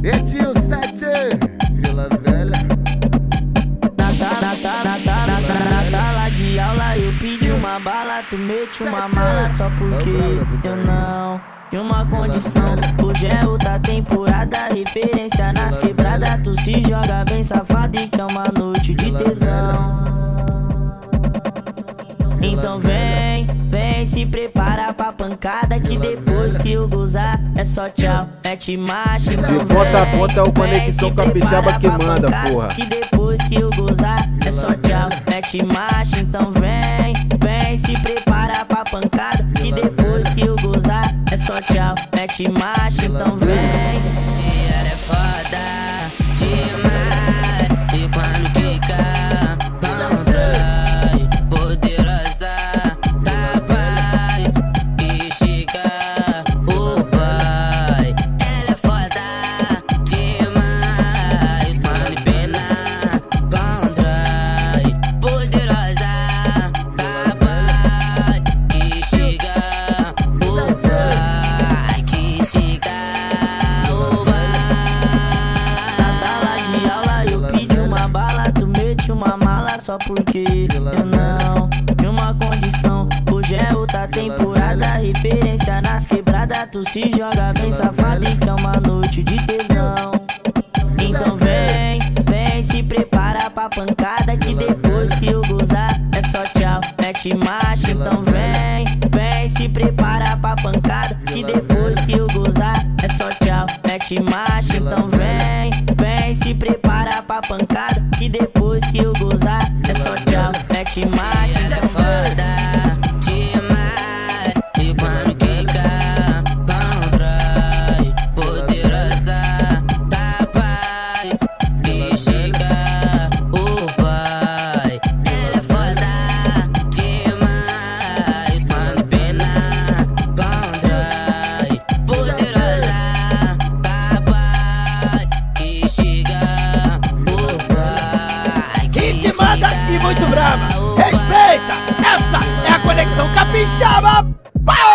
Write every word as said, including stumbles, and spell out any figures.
Etinho sete, Vila Velha. Na sala, na sala, na sala, na sala, na sala de aula eu pedi uma bala, tu mete uma mala só porque eu não tinha uma condição. Hoje é outra temporada, referência nas quebradas. Tu se joga bem safado e que é uma noite de tesão. Então vem, vem, se prepara pra pancada, que depois que eu gozar é só tchau, mete marcha. Então de ponta a ponta é o Conexão Capixaba que manda, porra. Que depois que eu gozar é só tchau, mete marcha. Então vem, vem, se prepara pra pancada, que depois que eu gozar é só tchau, mete marcha. Então vem. E ela é foda demais, e quando fica não trai, poderosa da paz, que chega o pai. Ela é foda demais, quando pena contrai, poderosa da paz, que chega o pai, que chega o pai. Na sala de aula eu pedi uma bala, tu mete uma mala só porque eu não tinha uma condição. Hoje é outra temporada, referência nas quebradas. Tu se joga bem safado e que é uma noite de tesão. Então vem, vem, se prepara pra pancada, que depois que eu gozar é só tchau, mete marcha. Então vem, vem, se prepara pra pancada, que depois que eu gozar é só tchau, mete marcha. Então vem, vem, se prepara pra pancada, que depois que eu gozar é só tchau, mete marcha. Ela é foda demais, e quando quica contrai, poderosa da paz, que chega o pai. Ela é foda demais, quando pena contrai, poderosa da paz, que chega o pai. Ritmada e muito brava. Respeita! Essa é a Conexão Capixaba! Pau!